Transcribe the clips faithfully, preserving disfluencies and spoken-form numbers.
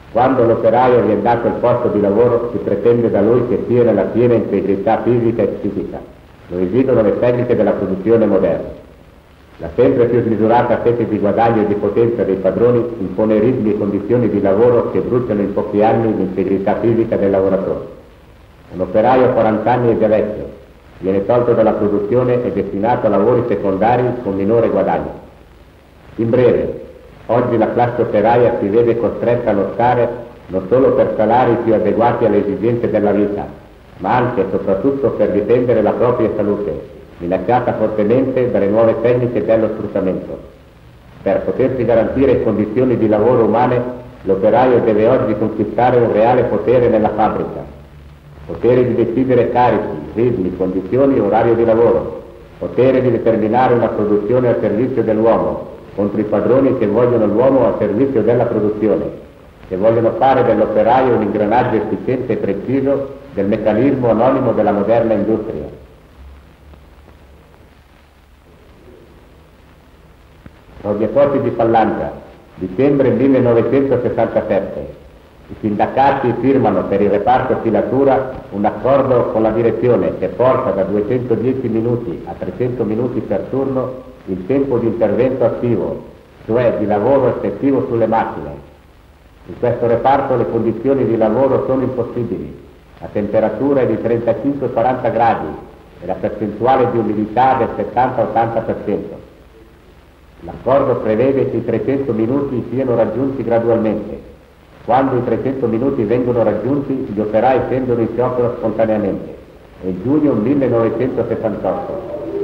Quando all'operaio viene dato il posto di lavoro, si pretende da lui che sia nella piena integrità fisica e psichica. Lo esigono le tecniche della produzione moderna. La sempre più smisurata sete di guadagno e di potenza dei padroni impone ritmi e condizioni di lavoro che bruciano in pochi anni l'integrità fisica del lavoratore. Un operaio a quaranta anni è già vecchio, viene tolto dalla produzione e destinato a lavori secondari con minore guadagno. In breve, oggi la classe operaia si vede costretta a lottare non solo per salari più adeguati alle esigenze della vita, ma anche e soprattutto per difendere la propria salute, minacciata fortemente dalle nuove tecniche dello sfruttamento. Per potersi garantire condizioni di lavoro umane, l'operaio deve oggi conquistare un reale potere nella fabbrica. Potere di decidere carichi, ritmi, condizioni, orario di lavoro. Potere di determinare una produzione al servizio dell'uomo, contro i padroni che vogliono l'uomo al servizio della produzione, che vogliono fare dell'operaio un ingranaggio efficiente e preciso del meccanismo anonimo della moderna industria. Robiatosi di Pallangia, dicembre millenovecentosessantasette. I sindacati firmano per il reparto filatura un accordo con la direzione che porta da duecentodieci minuti a trecento minuti per turno il tempo di intervento attivo, cioè di lavoro effettivo sulle macchine. In questo reparto le condizioni di lavoro sono impossibili. La temperatura è di trentacinque quaranta gradi e la percentuale di umidità del settanta ottanta per cento. L'accordo prevede che i trecento minuti siano raggiunti gradualmente. Quando i trecento minuti vengono raggiunti, gli operai scendono in sciopero spontaneamente. È giugno millenovecentosessantotto.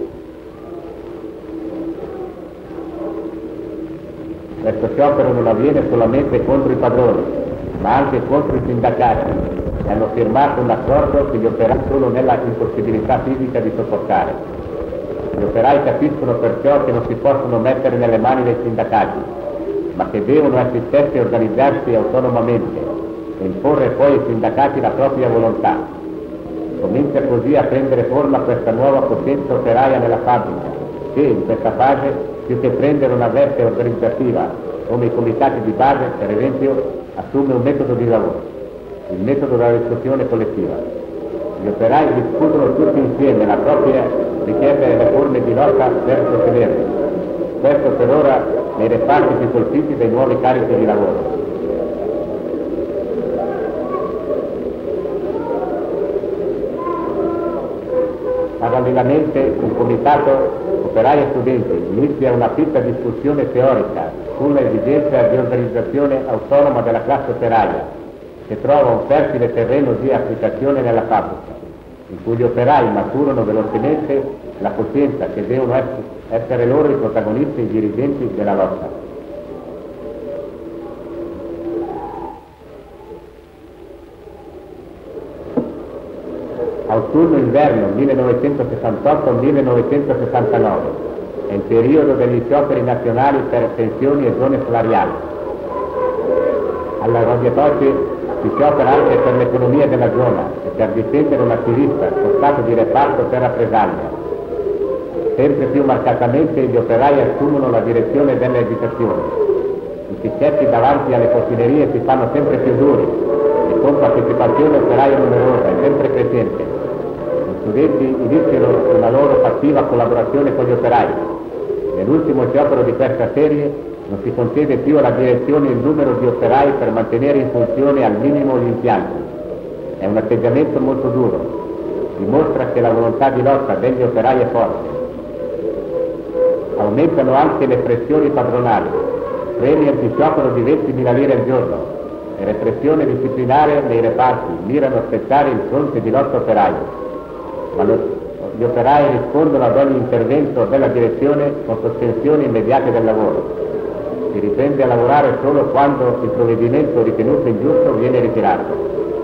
Questo sciopero non avviene solamente contro i padroni, ma anche contro i sindacati, che hanno firmato un accordo che gli operai sono nella impossibilità fisica di sopportare. Gli operai capiscono perciò che non si possono mettere nelle mani dei sindacati, ma che devono essi stessi organizzarsi autonomamente e imporre poi ai sindacati la propria volontà. Comincia così a prendere forma questa nuova potenza operaia nella fabbrica, che in questa fase, più che prendere una veste organizzativa, come i comitati di base, per esempio, assume un metodo di lavoro, il metodo della discussione collettiva. Gli operai discutono tutti insieme la propria richiesta e le forme di lotta per sostenerle. Questo per ora nei reparti più colpiti dai nuovi carichi di lavoro. Parallelamente un comitato operai e studenti inizia una fitta discussione teorica sulla esigenza di organizzazione autonoma della classe operaia, che trova un fertile terreno di applicazione nella fabbrica, in cui gli operai maturano velocemente la coscienza che devono essere loro i protagonisti e i dirigenti della lotta. Autunno-inverno millenovecentosessantotto millenovecentosessantanove è il periodo degli scioperi nazionali per pensioni e zone salariali. Alla Robiatosi si sciopera anche per l'economia della zona e per difendere un attivista spostato di reparto per rappresaglia. Sempre più marcatamente gli operai assumono la direzione delle agitazioni. I picchetti davanti alle portinerie si fanno sempre più duri e con partecipazione operaia numerosa e sempre crescente. Gli studenti iniziano una loro fattiva collaborazione con gli operai. Nell'ultimo sciopero di questa serie non si concede più alla direzione il numero di operai per mantenere in funzione al minimo gli impianti. È un atteggiamento molto duro. Dimostra che la volontà di lotta degli operai è forte. Aumentano anche le pressioni padronali. Premi antisciopero di ventimila lire al giorno. Le repressioni disciplinari nei reparti mirano a spezzare il fronte di lotta operaio. Ma lo, gli operai rispondono ad ogni intervento della direzione con sospensioni immediate del lavoro. Si riprende a lavorare solo quando il provvedimento ritenuto ingiusto viene ritirato.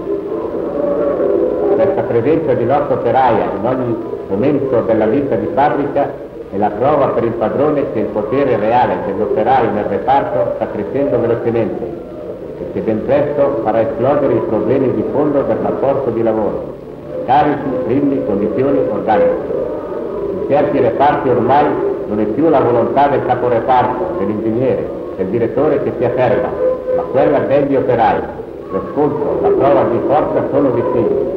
Questa presenza di lotta operaia in ogni momento della vita di fabbrica è la prova per il padrone che il potere reale degli operai nel reparto sta crescendo velocemente e che ben presto farà esplodere i problemi di fondo del rapporto di lavoro, carichi, ritmi, condizioni, organiche. In certi reparti ormai non è più la volontà del caporeparto, dell'ingegnere, del direttore che si afferma, ma quella degli operai, lo scontro, la prova di forza sono vicini.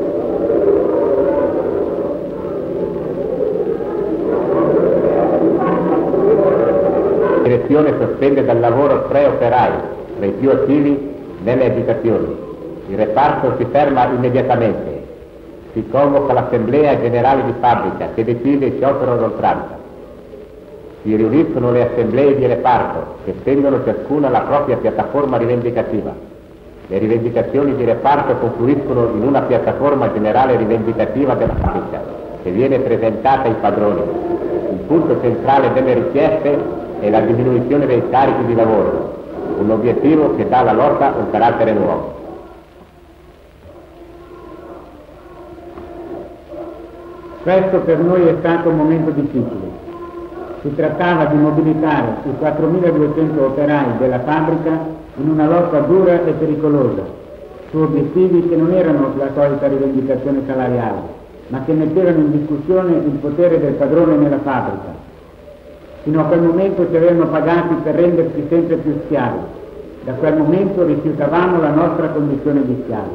La direzione sospende dal lavoro tre operai, tra i più attivi nelle agitazioni. Il reparto si ferma immediatamente. Si convoca l'assemblea generale di fabbrica che decide il sciopero d'oltranza. Si riuniscono le assemblee di reparto che stendono ciascuna la propria piattaforma rivendicativa. Le rivendicazioni di reparto confluiscono in una piattaforma generale rivendicativa della fabbrica che viene presentata ai padroni. Il punto centrale delle richieste è la diminuzione dei carichi di lavoro, un obiettivo che dà alla lotta un carattere nuovo. Questo per noi è stato un momento difficile. Si trattava di mobilitare i quattromiladuecento operai della fabbrica in una lotta dura e pericolosa, su obiettivi che non erano la solita rivendicazione salariale, ma che mettevano in discussione il potere del padrone nella fabbrica. Fino a quel momento ci avevano pagati per renderci sempre più schiavi. Da quel momento rifiutavamo la nostra condizione di schiavi.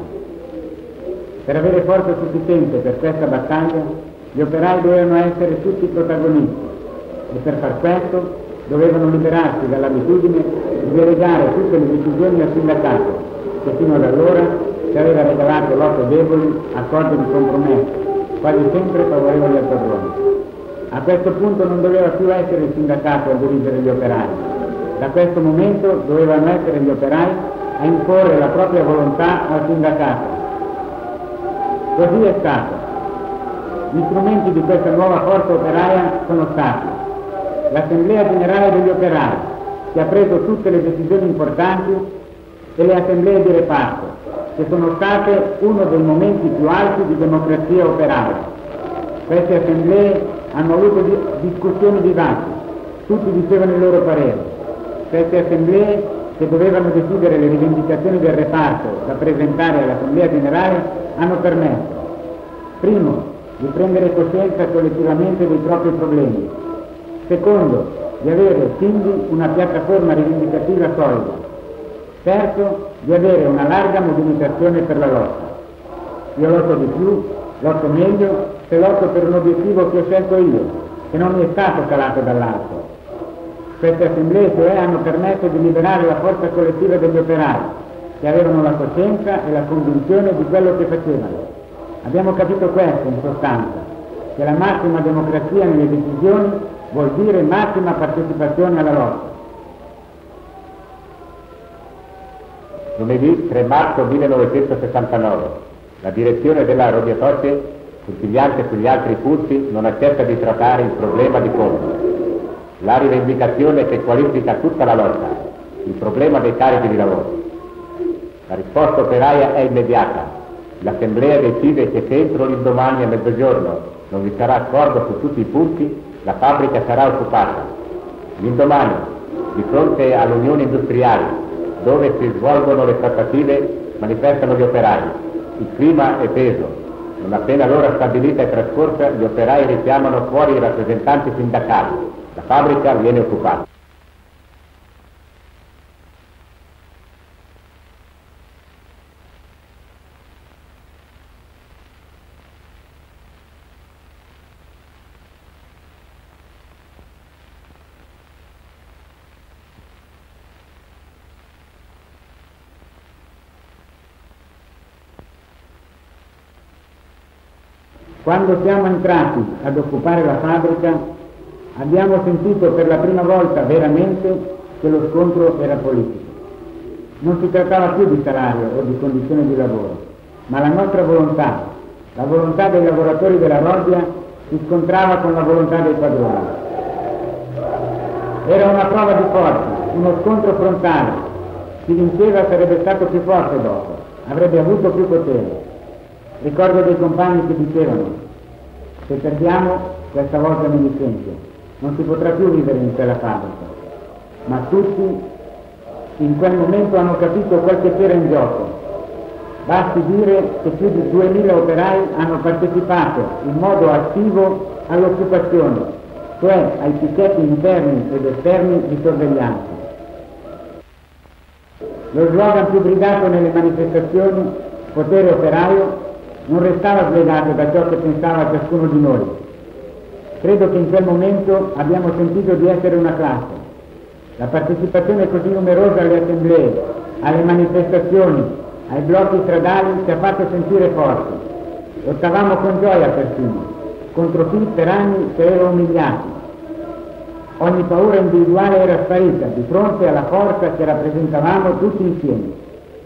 Per avere forza sufficiente per questa battaglia, gli operai dovevano essere tutti protagonisti e per far questo dovevano liberarsi dall'abitudine di delegare tutte le decisioni al sindacato, che fino ad allora ci aveva regalato lotte deboli, accordi di compromesso, quasi sempre favorevoli al padrone. A questo punto non doveva più essere il sindacato a dirigere gli operai. Da questo momento dovevano essere gli operai a imporre la propria volontà al sindacato. Così è stato. Gli strumenti di questa nuova forza operaia sono stati l'Assemblea Generale degli Operai, che ha preso tutte le decisioni importanti, e le assemblee di reparto, che sono state uno dei momenti più alti di democrazia operaia. Queste assemblee hanno avuto di- discussioni vivaci, tutti dicevano il loro parere. Queste assemblee, che dovevano decidere le rivendicazioni del reparto da presentare all'Assemblea Generale, hanno permesso, primo, di prendere coscienza collettivamente dei propri problemi, secondo, di avere quindi una piattaforma rivendicativa solida, terzo, di avere una larga mobilitazione per la lotta. Io lotto di più, lotto meglio, se lotto per un obiettivo che ho scelto io, che non mi è stato calato dall'alto. Queste assemblee cioè hanno permesso di liberare la forza collettiva degli operai, che avevano la coscienza e la convinzione di quello che facevano. Abbiamo capito questo in sostanza, che la massima democrazia nelle decisioni vuol dire massima partecipazione alla lotta. Lunedì tre marzo millenovecentosessantanove, la direzione della Rodiotoce, puntigliante sugli altri punti, non accetta di trattare il problema di fondo. La rivendicazione che qualifica tutta la lotta, il problema dei carichi di lavoro. La risposta operaia è immediata. L'Assemblea decide che se entro l'indomani a mezzogiorno non vi sarà accordo su tutti i punti, la fabbrica sarà occupata. L'indomani, di fronte all'Unione Industriale, dove si svolgono le trattative, manifestano gli operai. Il clima è teso. Non appena l'ora stabilita è trascorsa, gli operai richiamano fuori i rappresentanti sindacali. La fabbrica viene occupata. Quando siamo entrati ad occupare la fabbrica, abbiamo sentito per la prima volta veramente che lo scontro era politico. Non si trattava più di salario o di condizioni di lavoro, ma la nostra volontà, la volontà dei lavoratori della Rodia, si scontrava con la volontà dei padroni. Era una prova di forza, uno scontro frontale. Chi vinceva sarebbe stato più forte dopo, avrebbe avuto più potere. Ricordo dei compagni che dicevano: se perdiamo, questa volta mi licenzio, non si potrà più vivere in quella fabbrica. Ma tutti in quel momento hanno capito quel che c'era in gioco. Basti dire che più di duemila operai hanno partecipato in modo attivo all'occupazione, cioè ai picchetti interni ed esterni di sorveglianza. Lo slogan più gridato nelle manifestazioni, potere operaio, non restava slegato da ciò che pensava ciascuno di noi. Credo che in quel momento abbiamo sentito di essere una classe. La partecipazione così numerosa alle assemblee, alle manifestazioni, ai blocchi stradali ci ha fatto sentire forti. Lottavamo con gioia persino, contro chi per anni ci aveva umiliati. Ogni paura individuale era sparita di fronte alla forza che rappresentavamo tutti insieme.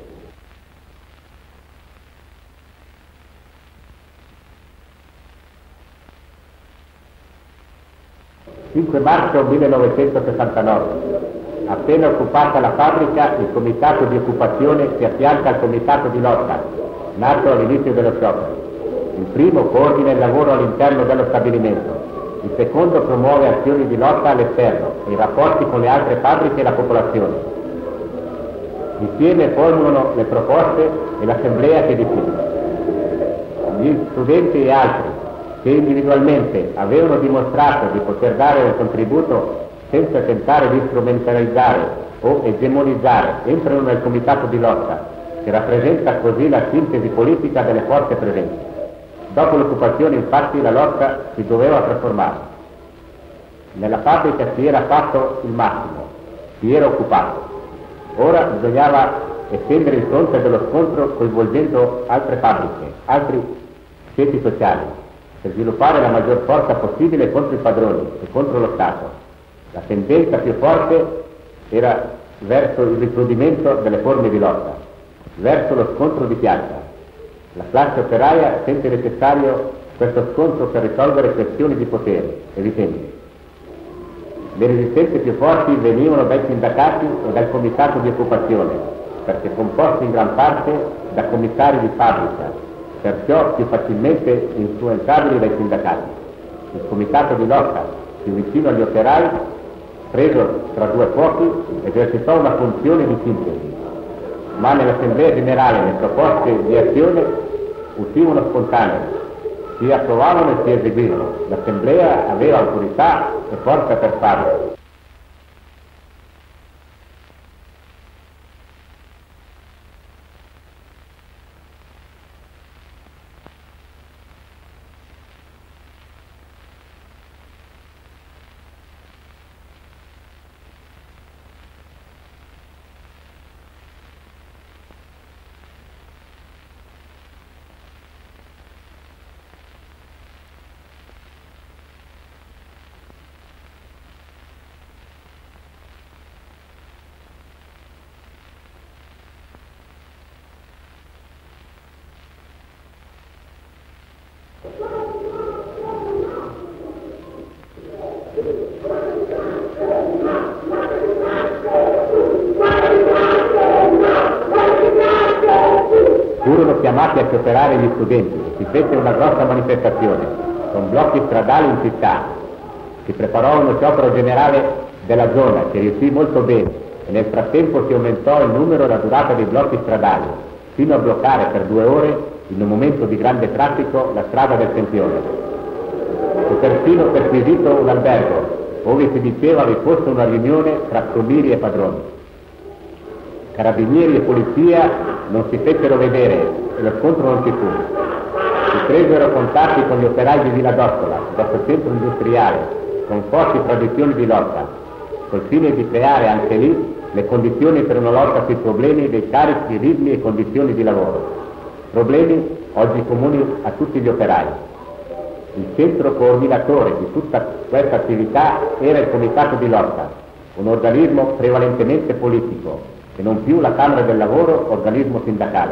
cinque marzo millenovecentosessantanove. Appena occupata la fabbrica, il comitato di occupazione si affianca al comitato di lotta, nato all'inizio dello sciopero. Il primo coordina il lavoro all'interno dello stabilimento, il secondo promuove azioni di lotta all'esterno e i rapporti con le altre fabbriche e la popolazione. Insieme formulano le proposte e l'assemblea che decide. Gli studenti e altri, che individualmente avevano dimostrato di poter dare un contributo senza tentare di strumentalizzare o egemonizzare, entrano nel comitato di lotta, che rappresenta così la sintesi politica delle forze presenti. Dopo l'occupazione, infatti, la lotta si doveva trasformare. Nella fabbrica si era fatto il massimo, si era occupato. Ora bisognava estendere il fronte dello scontro coinvolgendo altre fabbriche, altri ceti sociali, per sviluppare la maggior forza possibile contro i padroni e contro lo Stato. La tendenza più forte era verso il riprodimento delle forme di lotta, verso lo scontro di piazza. La classe operaia sente necessario questo scontro per risolvere questioni di potere e di tempi. Le resistenze più forti venivano dai sindacati e dal comitato di occupazione, perché composti in gran parte da commissari di fabbrica, perciò più facilmente influenzabili dai sindacati. Il comitato di lotta, più vicino agli operai, preso tra due fuochi, esercitò una funzione di sintesi, ma nell'assemblea generale le proposte di azione uscivano spontanee, si approvavano e si eseguivano. L'assemblea aveva autorità e forza per farlo. Furono chiamati a scioperare gli studenti e si fece una grossa manifestazione, con blocchi stradali in città. Si preparò uno sciopero generale della zona che riuscì molto bene e nel frattempo si aumentò il numero e la durata dei blocchi stradali, fino a bloccare per due ore, in un momento di grande traffico, la strada del Sempione. Fu persino perquisito un albergo, dove si diceva vi fosse una riunione tra commiri e padroni. Carabinieri e polizia non si fecero vedere e lo scontro non ci fu. Si presero contatti con gli operai di Villa d'Ossola, questo centro industriale, con forti tradizioni di lotta, col fine di creare anche lì le condizioni per una lotta sui problemi dei carichi, ritmi e condizioni di lavoro. Problemi oggi comuni a tutti gli operai. Il centro coordinatore di tutta questa attività era il comitato di lotta, un organismo prevalentemente politico, e non più la Camera del Lavoro, organismo sindacale.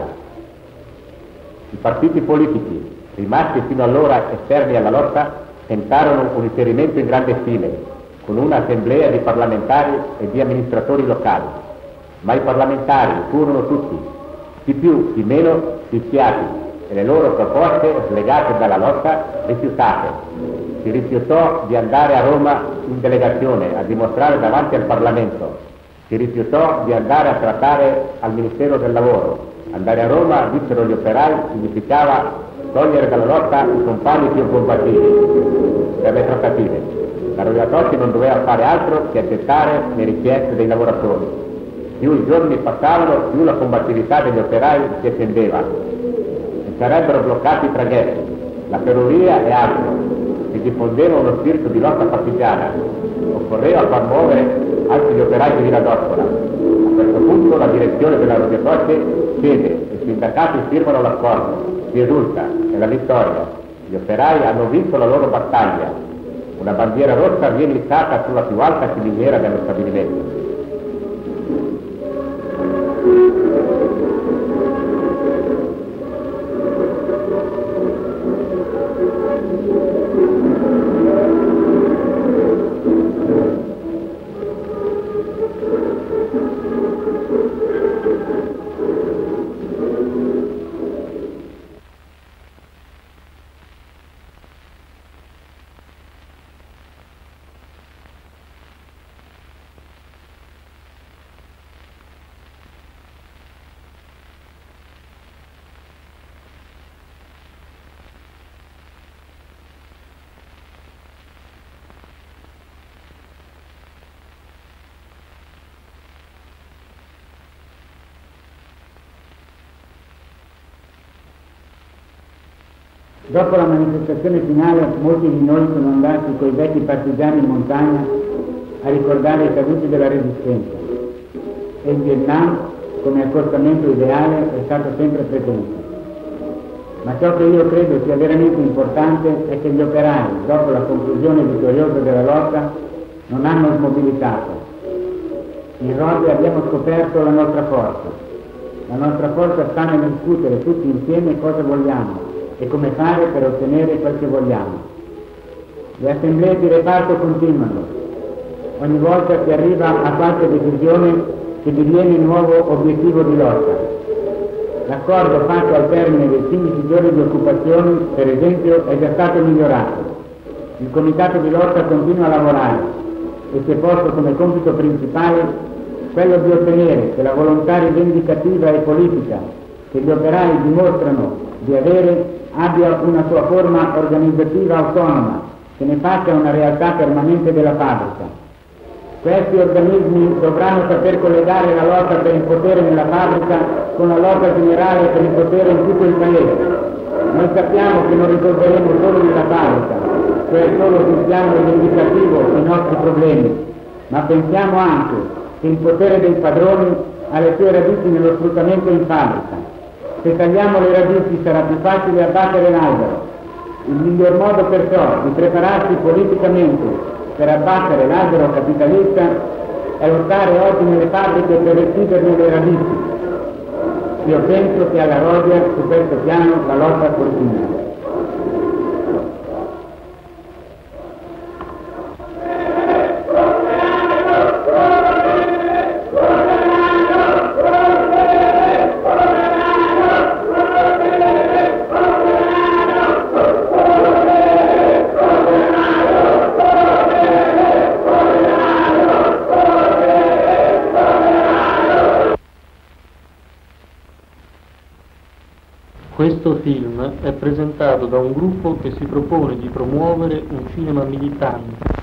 I partiti politici, rimasti fino allora esterni alla lotta, tentarono un inserimento in grande stile, con un'assemblea di parlamentari e di amministratori locali, ma i parlamentari furono tutti, chi più, chi meno, fischiati, e le loro proposte, slegate dalla lotta, rifiutate. Si rifiutò di andare a Roma in delegazione a dimostrare davanti al Parlamento. Si rifiutò di andare a trattare al Ministero del Lavoro. Andare a Roma, dissero gli operai, significava togliere dalla lotta i compagni più combattivi per le trattative. La Rosa Totti non doveva fare altro che accettare le richieste dei lavoratori. Più i giorni passavano, più la combattività degli operai si estendeva. Si sarebbero bloccati i traghetti, la ferrovia e altro. Si diffondeva uno spirito di lotta partigiana. Occorreva far muovere anche gli operai di Villa d'Ossola. A questo punto la direzione della Rodia Croce cede e i sindacati firmano l'accordo. Si esulta, è la vittoria. Gli operai hanno vinto la loro battaglia. Una bandiera rossa viene issata sulla più alta ciminiera dello stabilimento. Dopo la manifestazione finale, molti di noi sono andati coi vecchi partigiani in montagna a ricordare i caduti della Resistenza e il Vietnam, come accostamento ideale, è stato sempre presente. Ma ciò che io credo sia veramente importante è che gli operai, dopo la conclusione vittoriosa della lotta, non hanno smobilitato. In Rodi abbiamo scoperto la nostra forza. La nostra forza sta nel discutere tutti insieme cosa vogliamo e come fare per ottenere quel che vogliamo. Le assemblee di reparto continuano. Ogni volta si arriva a qualche decisione che diviene nuovo obiettivo di lotta. L'accordo fatto al termine dei quindici giorni di occupazione, per esempio, è già stato migliorato. Il comitato di lotta continua a lavorare e si è posto come compito principale quello di ottenere che la volontà rivendicativa e politica che gli operai dimostrano di avere abbia una sua forma organizzativa autonoma, che ne faccia una realtà permanente della fabbrica. Questi organismi dovranno saper collegare la lotta per il potere nella fabbrica con la lotta generale per il potere in tutto il paese. Noi sappiamo che non risolveremo solo nella fabbrica, cioè solo sul piano rivendicativo i nostri problemi, ma pensiamo anche che il potere dei padroni ha le sue radici nello sfruttamento in fabbrica. Se tagliamo le radici sarà più facile abbattere l'albero. Il miglior modo perciò di prepararsi politicamente per abbattere l'albero capitalista è lottare oggi nelle fabbriche per reciderne le radici. Io penso che alla Rodia su questo piano la lotta continua. Questo film è presentato da un gruppo che si propone di promuovere un cinema militante,